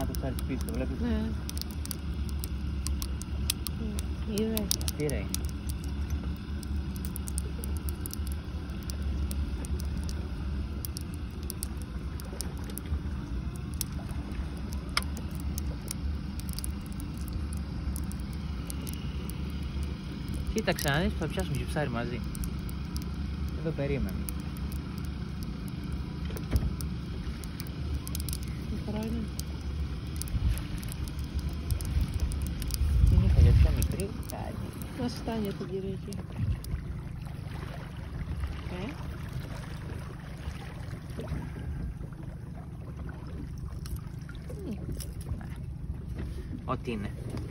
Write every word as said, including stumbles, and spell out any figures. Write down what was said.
το ψάρι πίσω, το βλέπεις. Ναι. Είδε. Πήρα είναι. Κοίταξε να δεις που θα πιάσουμε και ψάρι μαζί. Εδώ περίμενε. Είναι. Την είχα για πιο μικρή, κάτι. Να στάνει για την Κυριακή. Ε? Ό,τι είναι.